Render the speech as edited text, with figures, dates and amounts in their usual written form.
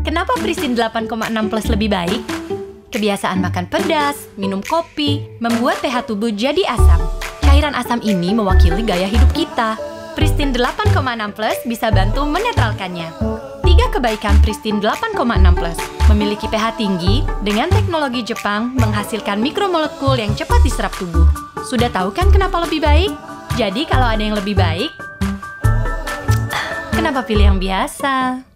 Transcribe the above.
Kenapa Pristine 8,6 Plus lebih baik? Kebiasaan makan pedas, minum kopi, membuat pH tubuh jadi asam. Cairan asam ini mewakili gaya hidup kita. Pristine 8,6 Plus bisa bantu menetralkannya. 3 kebaikan Pristine 8,6 Plus. Memiliki pH tinggi, dengan teknologi Jepang menghasilkan mikromolekul yang cepat diserap tubuh. Sudah tahu kan kenapa lebih baik? Jadi kalau ada yang lebih baik, kenapa pilih yang biasa?